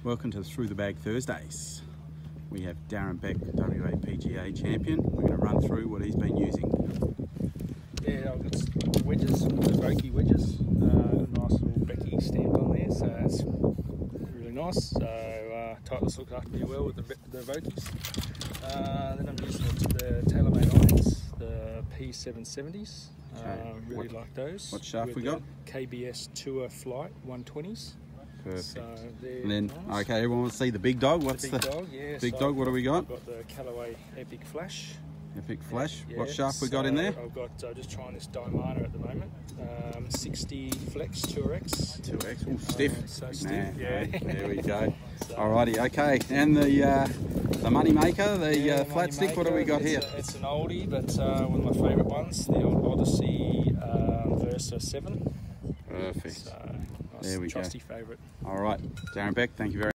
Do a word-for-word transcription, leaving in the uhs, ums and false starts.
Welcome to Through the Bag Thursdays. We have Darren Beck, W A P G A champion. We're going to run through what he's been using. Yeah, I've got some wedges, the Vokey wedges. Uh, nice little Becky stamp on there, so that's really nice. So uh, Titleist looked after me well with the, the Vokeys. Uh, then I'm using the, the TaylorMade irons, the P seven seventies. Okay. Uh, really what, like those. What shaft with we got? K B S Tour Flight one twenties. Perfect. So and then, nice. okay, everyone wants to see the big dog. What's the the, big dog? Yeah, big so dog? What do we got? I've got the Callaway Epic Flash. Epic Flash. Yeah, what shaft we got so in there? I've got uh, just trying this Diamana at the moment. Um, sixty Flex two X. two X. Ooh, stiff. Uh, so stiff. Nah, Yeah. no, there we go. So, Alrighty, okay. And the uh, the money maker, the yeah, uh, flat stick. What do we got it's here? A, it's an oldie, but uh, one of my favourite ones, the old Odyssey uh, Versa seven. Perfect. So, nice, There we go. trusty favourite. All right, Darren Beck. Thank you very much.